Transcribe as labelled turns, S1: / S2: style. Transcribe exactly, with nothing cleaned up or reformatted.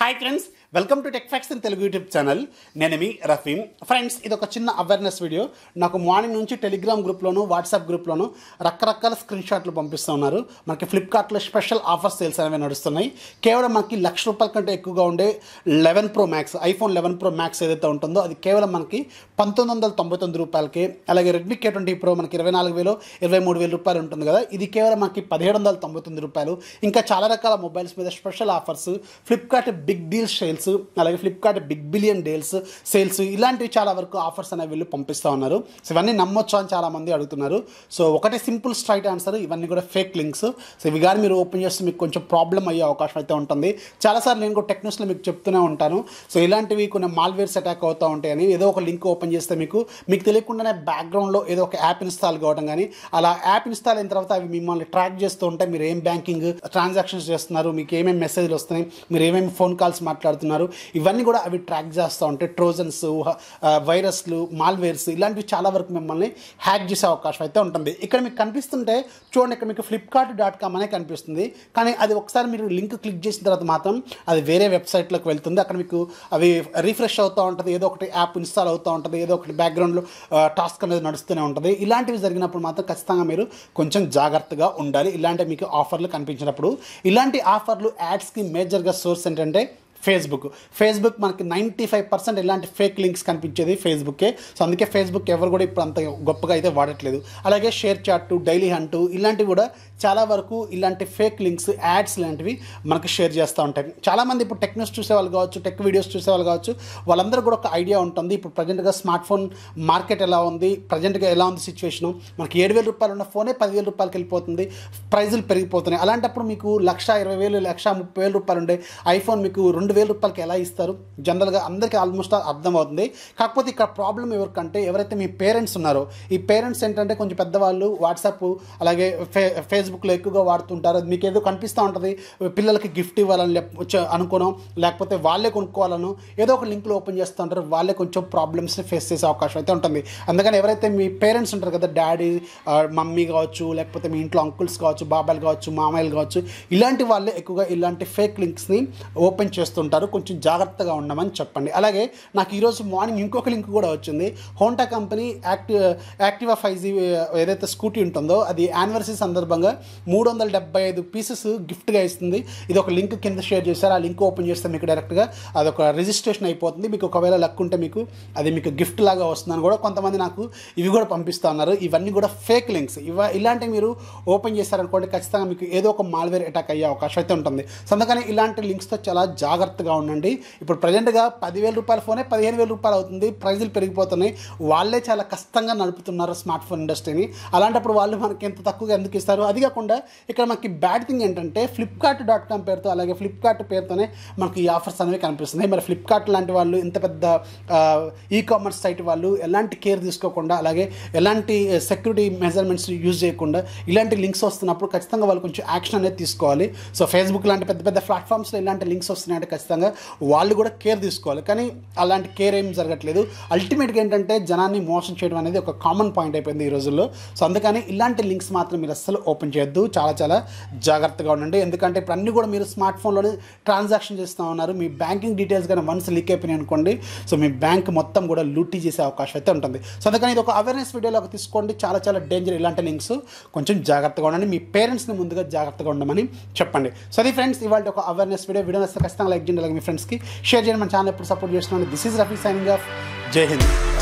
S1: Hi friends, welcome to TechFacts in Telugu YouTube channel. Name TechFactsRafee. Friends, ఇది ఒక చిన్న awareness video. నాకు morning నుంచి టెలిగ్రామ్ గ్రూప్ లోను వాట్సాప్ గ్రూప్ లోను రకరకాల స్క్రీన్ షాట్లు పంపిస్తూ ఉన్నారు. మనకి ఫ్లిప్కార్ట్ లో స్పెషల్ ఆఫర్ సేల్స్ అనేవి నడుస్తున్నాయి. కేవలం మనకి లక్ష రూపాయల కంటే ఎక్కువగా ఉండే eleven pro max iPhone eleven pro max ఏదైతే ఉంటుందో అది కేవలం మనకి పంతొమ్మిది వందల తొంభై తొమ్మిది రూపాయలకి, అలాగే రెడ్మీ కే ట్వంటీ ప్రో మనకి ఇరవై నాలుగు వేలు ఇరవై మూడు వేల రూపాయలు ఉంటుంది కదా, ఇది కేవలం మనకి పదిహేడు వందల తొంభై తొమ్మిది రూపాయలు. ఇంకా చాలా రకాల మొబైల్స్ మీద special offers, Flipkart big deals sales, అలాగే Flipkart big billion deals sales, ఇలాంటివి చాలా వరకు ఆఫర్స్ అనేవి వీళ్ళు పంపిస్తూ ఉన్నారు. సో ఇవన్నీ నమ్మొచ్చు అని చాలామంది అడుగుతున్నారు. సో ఒకటి సింపుల్ స్ట్రైట్ ఆన్సర్, ఇవన్నీ కూడా ఫేక్ లింక్స్. సో ఇవి కానీ మీరు ఓపెన్ చేస్తే మీకు కొంచెం ప్రాబ్లం అయ్యే అవకాశం అయితే ఉంటుంది. చాలాసార్లు నేను కూడా టెక్ న్యూస్లో మీకు చెప్తూనే ఉంటాను. సో ఇలాంటివి కొన్ని మాల్వేర్స్ అటాక్ అవుతూ ఉంటాయని. ఏదో ఒక లింక్ ఓపెన్ చేస్తే మీకు మీకు తెలియకుండానే బ్యాక్గ్రౌండ్లో ఏదో ఒక యాప్ ఇన్స్టాల్ కావడం కానీ, అలా యాప్ ఇన్స్టాల్ అయిన తర్వాత అవి మిమ్మల్ని ట్రాక్ చేస్తూ ఉంటాయి. మీరు ఏం బ్యాంకింగ్ ట్రాన్సాక్షన్స్ చేస్తున్నారు, మీకు ఏమేమి మెసేజ్లు వస్తున్నాయి, మీరు ఏమేమి ఫోన్ కాల్స్ మాట్లాడుతున్నారు, ఇవన్నీ కూడా అవి ట్రాక్ చేస్తూ ఉంటాయి. ట్రోజన్స్, వైరస్లు, మాల్వేర్స్ ఇలాంటివి చాలా వరకు మిమ్మల్ని హ్యాక్ చేసే అవకాశం అయితే ఉంటుంది. ఇక్కడ మీకు కనిపిస్తుంటే చూడండి, ఇక్కడ మీకు ఫ్లిప్కార్ట్ డాట్ కామ్ అనే కనిపిస్తుంది. కానీ అది ఒకసారి మీరు లింక్ క్లిక్ చేసిన తర్వాత మాత్రం అది వేరే వెబ్సైట్లోకి వెళ్తుంది. అక్కడ మీకు అవి రీఫ్రెష్ అవుతూ ఉంటుంది, ఏదో ఒకటి యాప్ ఇన్స్టాల్ అవుతూ ఉంటుంది, ఏదో ఒకటి బ్యాక్గ్రౌండ్లో టాస్క్ అనేది నడుస్తూనే ఉంటుంది. ఇలాంటివి జరిగినప్పుడు మాత్రం ఖచ్చితంగా మీరు కొంచెం జాగ్రత్తగా ఉండాలి. ఇలాంటి మీకు ఆఫర్లు కనిపించినప్పుడు. ఇలాంటి ఆఫర్లు యాడ్స్కి మేజర్గా సోర్స్ ఏంటంటే ఫేస్బుక్. ఫేస్బుక్ మనకి నైంటీ ఫైవ్ పర్సెంట్ ఇలాంటి ఫేక్ లింక్స్ కనిపించేది ఫేస్బుక్కే. సో అందుకే ఫేస్బుక్ ఎవరు కూడా ఇప్పుడు అంత గొప్పగా అయితే వాడట్లేదు. అలాగే షేర్ చాట్, డైలీ హంట్ ఇలాంటివి కూడా చాలా వరకు ఇలాంటి ఫేక్ లింక్స్, యాడ్స్ లాంటివి మనకి షేర్ చేస్తూ ఉంటాయి. చాలామంది ఇప్పుడు టెక్ న్యూస్ చూసేవాళ్ళు కావచ్చు, టెక్ వీడియోస్ చూసేవాళ్ళు కావచ్చు, వాళ్ళందరూ కూడా ఒక ఐడియా ఉంటుంది. ఇప్పుడు ప్రజెంట్గా స్మార్ట్ ఫోన్ మార్కెట్ ఎలా ఉంది, ప్రజెంట్గా ఎలా ఉంది సిచ్యువేషను, మనకి ఏడు వేల రూపాయలు ఉన్న ఫోనే పదివేల రూపాయలకి వెళ్ళిపోతుంది, ప్రైజులు పెరిగిపోతున్నాయి. అలాంటప్పుడు మీకు లక్ష ఇరవై వేలు లక్ష ముప్పై వేల రూపాయలు ఉండే ఐఫోన్ మీకు రెండు వేల రూపాయలకి ఎలా ఇస్తారు? జనరల్గా అందరికీ ఆల్మోస్ట్ అర్థమవుతుంది. కాకపోతే ఇక్కడ ప్రాబ్లం ఎవరికంటే ఎవరైతే మీ పేరెంట్స్ ఉన్నారో, ఈ పేరెంట్స్ ఏంటంటే కొంచెం పెద్దవాళ్ళు వాట్సాప్ అలాగే ఫే ఫేస్బుక్లో ఎక్కువగా వాడుతుంటారు. అది మీకు ఏదో కనిపిస్తూ ఉంటుంది, పిల్లలకి గిఫ్ట్ ఇవ్వాలని అనుకోనో, లేకపోతే వాళ్ళే కొనుక్కోవాలను ఏదో ఒక లింక్లో ఓపెన్ చేస్తూ ఉంటారు. వాళ్ళే కొంచెం ప్రాబ్లమ్స్ని ఫేస్ చేసే అవకాశం అయితే ఉంటుంది. అందుకని ఎవరైతే మీ పేరెంట్స్ ఉంటారు కదా, డాడీ, మమ్మీ కావచ్చు, లేకపోతే మీ ఇంట్లో అంకుల్స్ కావచ్చు, బాబాయిలు కావచ్చు, మామయ్యలు కావచ్చు, ఇలాంటి వాళ్ళే ఎక్కువగా ఇలాంటి ఫేక్ లింక్స్ని ఓపెన్ చేస్తుంటారు. కొంచెం జాగ్రత్తగా ఉండమని చెప్పండి. అలాగే నాకు ఈరోజు మార్నింగ్ ఇంకొక లింక్ కూడా వచ్చింది. Honda company active Activa five G ఏదైతే స్కూటీ ఉంటుందో అది యానివర్సరీ సందర్భంగా మూడు వందల డెబ్బై ఐదు పీసెస్ గిఫ్ట్గా ఇస్తుంది. ఇది ఒక లింక్ కింద షేర్ చేశారు. ఆ లింక్ ఓపెన్ చేస్తే మీకు డైరెక్ట్గా అదొక రిజిస్ట్రేషన్ అయిపోతుంది. మీకు ఒకవేళ లక్ ఉంటే మీకు అది మీకు గిఫ్ట్ లాగా వస్తుందని కూడా కొంతమంది నాకు ఇవి కూడా పంపిస్తూ ఉన్నారు. ఇవన్నీ కూడా ఫేక్ లింక్స్. ఇవ ఇలాంటివి మీరు ఓపెన్ చేశారనుకోండి, ఖచ్చితంగా మీకు ఏదో ఒక మాల్వేర్ అటాక్ అయ్యే అవకాశం అయితే ఉంటుంది. సో అందుకని ఇలాంటి లింక్స్తో చాలా జాగ్రత్తగా ఉండండి. ఇప్పుడు ప్రజెంట్గా పదివేల రూపాయల ఫోనే పదిహేను వేల రూపాయలు అవుతుంది, ప్రైజులు పెరిగిపోతున్నాయి. వాళ్ళే చాలా కష్టంగా నడుపుతున్నారు స్మార్ట్ ఫోన్ ఇండస్ట్రీని. అలాంటప్పుడు వాళ్ళు మనకి ఎంత తక్కువగా ఎందుకు ఇస్తారు? అది కాకుండా ఇక్కడ మనకి బ్యాడ్ థింగ్ ఏంటంటే ఫ్లిప్కార్ట్ డాట్ కామ్ పేరుతో, అలాగే ఫ్లిప్కార్ట్ పేరుతోనే మనకి ఈ ఆఫర్స్ అనేవి కనిపిస్తున్నాయి. మరి ఫ్లిప్కార్ట్ లాంటి వాళ్ళు, ఇంత పెద్ద ఈ కామర్స్ సైట్ వాళ్ళు ఎలాంటి కేర్ తీసుకోకుండా, అలాగే ఎలాంటి సెక్యూరిటీ మెజర్మెంట్స్ యూజ్ చేయకుండా ఇలాంటి లింక్స్ వస్తున్నప్పుడు ఖచ్చితంగా వాళ్ళు కొంచెం యాక్షన్ అనేది తీసుకోవాలి. సో ఫేస్బుక్ లాంటి పెద్ద పెద్ద ప్లాట్ఫామ్స్లో ఇలాంటి లింక్స్ వస్తున్నాయంటే ఖచ్చితంగా వాళ్ళు కూడా కేర్ తీసుకోవాలి. కానీ అలాంటి కేర్ ఏం జరగట్లేదు. అల్టిమేట్గా ఏంటంటే జనాన్ని మోసం చేయడం అనేది ఒక కామన్ పాయింట్ అయిపోయింది ఈ రోజుల్లో. సో అందుకని ఇలాంటి లింక్స్ మాత్రం మీరు అస్సలు ఓపెన్ చేయొద్దు. చాలా చాలా జాగ్రత్తగా ఉండండి. ఎందుకంటే ఇప్పుడు అన్నీ కూడా మీరు స్మార్ట్ ఫోన్లోనే ట్రాన్సాక్షన్ చేస్తూ ఉన్నారు. మీ బ్యాంకింగ్ డీటెయిల్స్ కానీ వన్స్ లీక్ అయిపోయినాయి అనుకోండి, సో మీ బ్యాంక్ మొత్తం కూడా లూటీ చేసే అవకాశం అయితే ఉంటుంది. సో అందుకని ఇది ఒక అవేర్నెస్ వీడియోలోకి తీసుకోండి. చాలా చాలా డేంజర్ ఇలాంటి లింక్స్. కొంచెం జాగ్రత్తగా ఉండండి. మీ పేరెంట్స్ని ముందుగా జాగ్రత్తగా ఉండమని చెప్పండి. సో అది ఫ్రెండ్స్ ఇవాళ ఒక అవేర్నెస్ వీడియో. వీడియో నచ్చితే ఖచ్చితంగా లైక్ చేయండి, అలాగే మీ ఫ్రెండ్స్కి షేర్ చేయండి. మన ఛానల్ ఎప్పుడు సపోర్ట్ చేస్తున్నాను. This is Rafi signing off. Jai Hind.